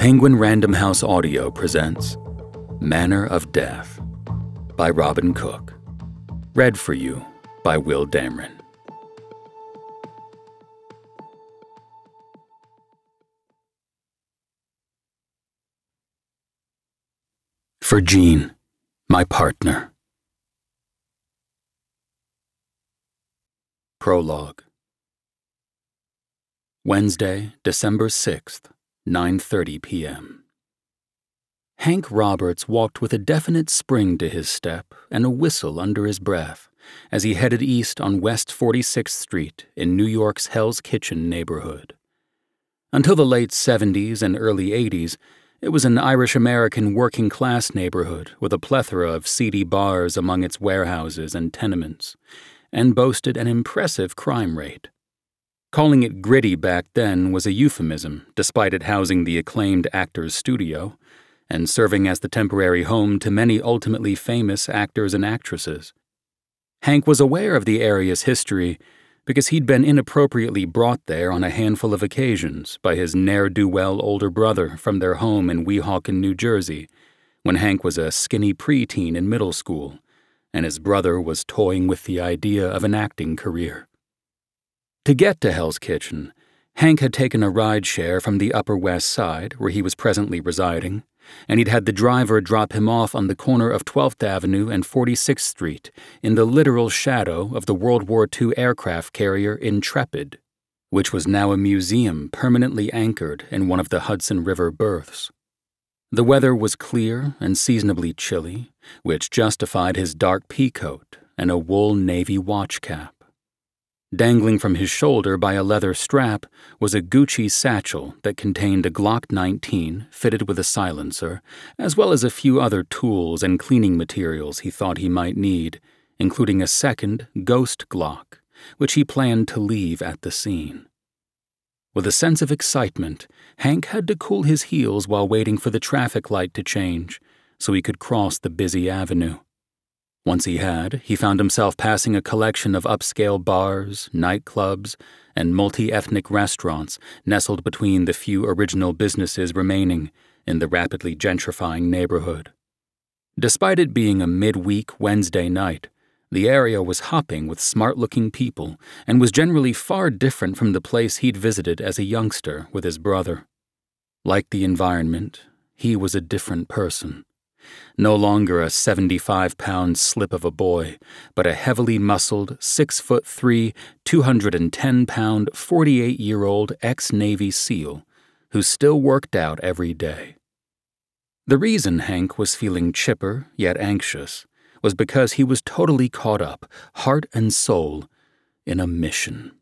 Penguin Random House Audio presents Manner of Death by Robin Cook. Read for you by Will Damron. For Jean, my partner. Prologue. Wednesday, December 6th, 9:30 p.m. Hank Roberts walked with a definite spring to his step and a whistle under his breath as he headed east on West 46th Street in New York's Hell's Kitchen neighborhood. Until the late 70s and early 80s, it was an Irish-American working-class neighborhood with a plethora of seedy bars among its warehouses and tenements, and boasted an impressive crime rate. Calling it gritty back then was a euphemism, despite it housing the acclaimed actor's studio and serving as the temporary home to many ultimately famous actors and actresses. Hank was aware of the area's history because he'd been inappropriately brought there on a handful of occasions by his ne'er-do-well older brother from their home in Weehawken, New Jersey, when Hank was a skinny preteen in middle school, and his brother was toying with the idea of an acting career. To get to Hell's Kitchen, Hank had taken a ride-share from the Upper West Side, where he was presently residing, and he'd had the driver drop him off on the corner of 12th Avenue and 46th Street in the literal shadow of the World War II aircraft carrier Intrepid, which was now a museum permanently anchored in one of the Hudson River berths. The weather was clear and seasonably chilly, which justified his dark peacoat and a wool navy watch cap. Dangling from his shoulder by a leather strap was a Gucci satchel that contained a Glock 19 fitted with a silencer, as well as a few other tools and cleaning materials he thought he might need, including a second ghost Glock, which he planned to leave at the scene. With a sense of excitement, Hank had to cool his heels while waiting for the traffic light to change so he could cross the busy avenue. Once he had, he found himself passing a collection of upscale bars, nightclubs, and multi-ethnic restaurants nestled between the few original businesses remaining in the rapidly gentrifying neighborhood. Despite it being a midweek Wednesday night, the area was hopping with smart-looking people and was generally far different from the place he'd visited as a youngster with his brother. Like the environment, he was a different person. No longer a 75-pound slip of a boy, but a heavily muscled, 6'3", 210-pound, 48-year-old ex-Navy SEAL who still worked out every day. The reason Hank was feeling chipper yet anxious was because he was totally caught up, heart and soul, in a mission.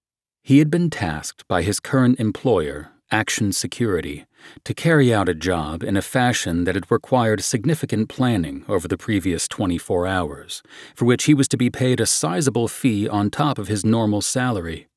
He had been tasked by his current employer, Action Security, to carry out a job in a fashion that had required significant planning over the previous 24 hours, for which he was to be paid a sizable fee on top of his normal salary.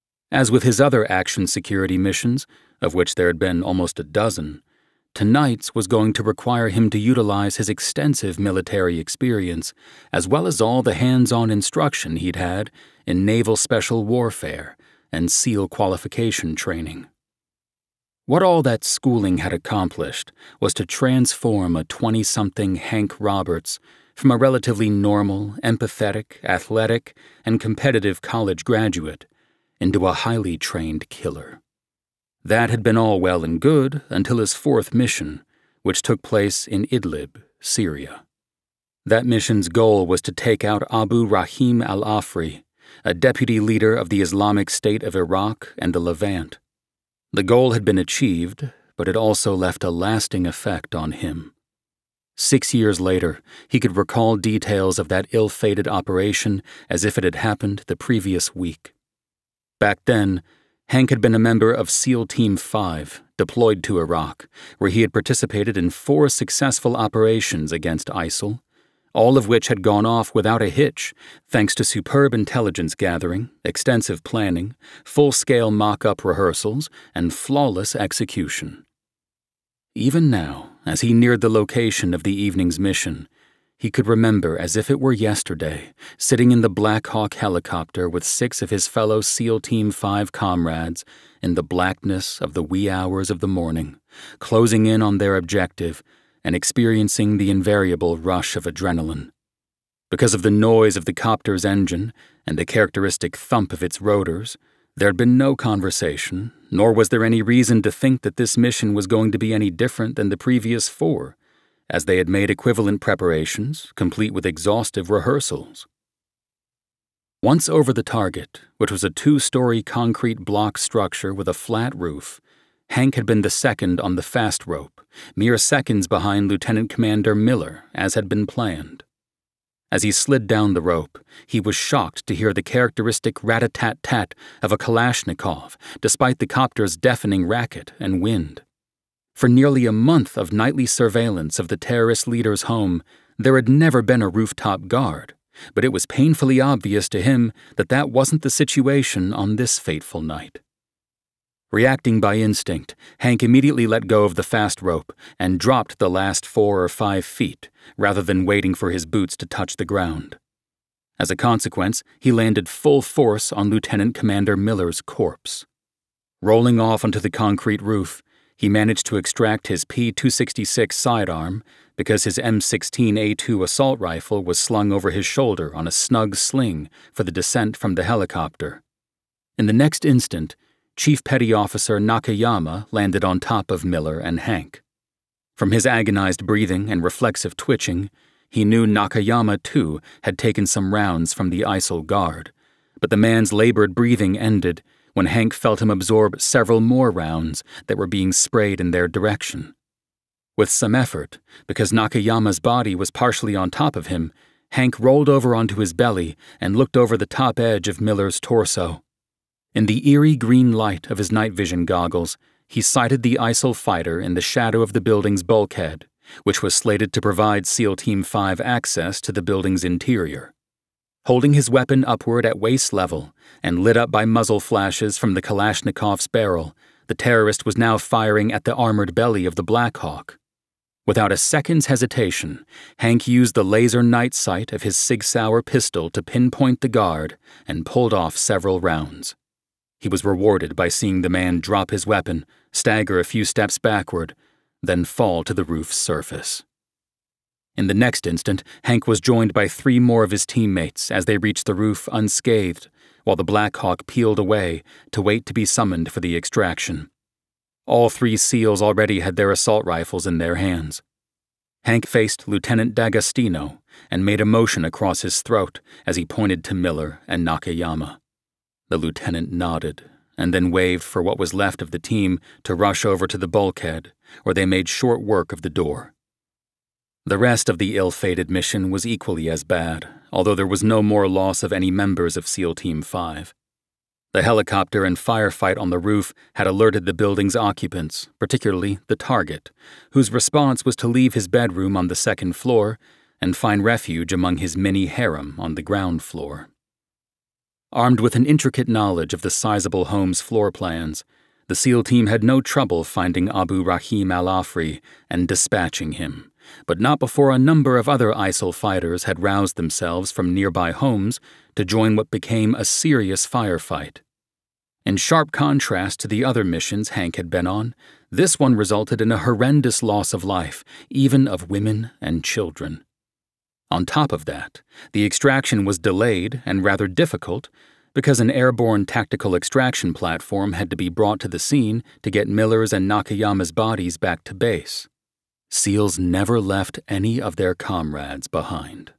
As with his other Action Security missions, of which there had been almost a dozen, tonight's was going to require him to utilize his extensive military experience, as well as all the hands-on instruction he'd had in naval special warfare and SEAL qualification training. What all that schooling had accomplished was to transform a 20-something Hank Roberts from a relatively normal, empathetic, athletic, and competitive college graduate into a highly trained killer. That had been all well and good until his fourth mission, which took place in Idlib, Syria. That mission's goal was to take out Abu Rahim al-Afri, a deputy leader of the Islamic State of Iraq and the Levant. The goal had been achieved, but it also left a lasting effect on him. 6 years later, he could recall details of that ill-fated operation as if it had happened the previous week. Back then, Hank had been a member of SEAL Team 5, deployed to Iraq, where he had participated in 4 successful operations against ISIL, all of which had gone off without a hitch, thanks to superb intelligence gathering, extensive planning, full-scale mock-up rehearsals, and flawless execution. Even now, as he neared the location of the evening's mission, He could remember as if it were yesterday, sitting in the Black Hawk helicopter with 6 of his fellow SEAL Team 5 comrades in the blackness of the wee hours of the morning, closing in on their objective and experiencing the invariable rush of adrenaline. Because of the noise of the copter's engine and the characteristic thump of its rotors, there had been no conversation, nor was there any reason to think that this mission was going to be any different than the previous 4, as they had made equivalent preparations, complete with exhaustive rehearsals. Once over the target, which was a 2-story concrete block structure with a flat roof, Hank had been the second on the fast rope, mere seconds behind Lieutenant Commander Miller, as had been planned. As he slid down the rope, he was shocked to hear the characteristic rat-a-tat-tat of a Kalashnikov, despite the copter's deafening racket and wind. For nearly a month of nightly surveillance of the terrorist leader's home, there had never been a rooftop guard, but it was painfully obvious to him that that wasn't the situation on this fateful night. Reacting by instinct, Hank immediately let go of the fast rope and dropped the last 4 or 5 feet, rather than waiting for his boots to touch the ground. As a consequence, he landed full force on Lieutenant Commander Miller's corpse. Rolling off onto the concrete roof, he managed to extract his P-266 sidearm because his M16A2 assault rifle was slung over his shoulder on a snug sling for the descent from the helicopter. In the next instant, Chief Petty Officer Nakayama landed on top of Miller and Hank. From his agonized breathing and reflexive twitching, he knew Nakayama, too, had taken some rounds from the ISIL guard, but the man's labored breathing ended when Hank felt him absorb several more rounds that were being sprayed in their direction. With some effort, because Nakayama's body was partially on top of him, Hank rolled over onto his belly and looked over the top edge of Miller's torso. In the eerie green light of his night vision goggles, he sighted the ISIL fighter in the shadow of the building's bulkhead, which was slated to provide SEAL Team 5 access to the building's interior. Holding his weapon upward at waist level and lit up by muzzle flashes from the Kalashnikov's barrel, the terrorist was now firing at the armored belly of the Black Hawk. Without a second's hesitation, Hank used the laser night sight of his Sig Sauer pistol to pinpoint the guard and pulled off several rounds. He was rewarded by seeing the man drop his weapon, stagger a few steps backward, then fall to the roof's surface. In the next instant, Hank was joined by 3 more of his teammates as they reached the roof unscathed, while the Black Hawk peeled away to wait to be summoned for the extraction. All 3 SEALs already had their assault rifles in their hands. Hank faced Lieutenant D'Agostino and made a motion across his throat as he pointed to Miller and Nakayama. The lieutenant nodded, and then waved for what was left of the team to rush over to the bulkhead, where they made short work of the door. The rest of the ill-fated mission was equally as bad, although there was no more loss of any members of SEAL Team 5. The helicopter and firefight on the roof had alerted the building's occupants, particularly the target, whose response was to leave his bedroom on the 2nd floor and find refuge among his mini harem on the ground floor. Armed with an intricate knowledge of the sizable home's floor plans, the SEAL team had no trouble finding Abu Rahim al-Afri and dispatching him, but not before a number of other ISIL fighters had roused themselves from nearby homes to join what became a serious firefight. In sharp contrast to the other missions Hank had been on, this one resulted in a horrendous loss of life, even of women and children. On top of that, the extraction was delayed and rather difficult because an airborne tactical extraction platform had to be brought to the scene to get Miller's and Nakayama's bodies back to base. SEALs never left any of their comrades behind.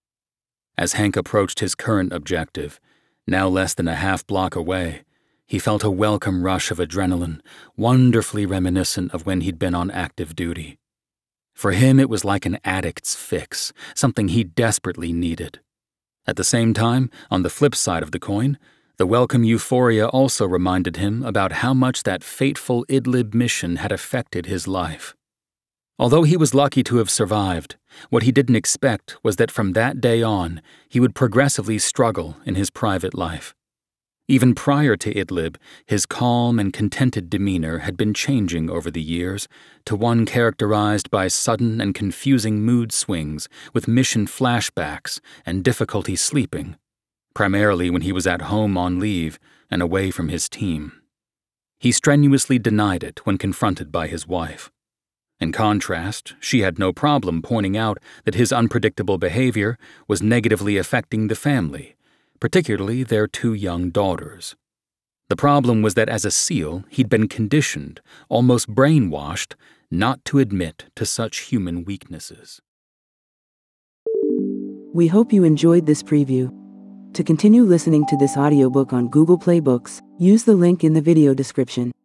As Hank approached his current objective, now less than a half-block away, he felt a welcome rush of adrenaline, wonderfully reminiscent of when he'd been on active duty. For him, it was like an addict's fix, something he desperately needed. At the same time, on the flip side of the coin, the welcome euphoria also reminded him about how much that fateful Idlib mission had affected his life. Although he was lucky to have survived, what he didn't expect was that from that day on, he would progressively struggle in his private life. Even prior to Idlib, his calm and contented demeanor had been changing over the years to one characterized by sudden and confusing mood swings with mission flashbacks and difficulty sleeping, primarily when he was at home on leave and away from his team. He strenuously denied it when confronted by his wife. In contrast, she had no problem pointing out that his unpredictable behavior was negatively affecting the family, particularly their 2 young daughters. The problem was that as a SEAL, he'd been conditioned, almost brainwashed, not to admit to such human weaknesses. We hope you enjoyed this preview. To continue listening to this audiobook on Google Play Books, use the link in the video description.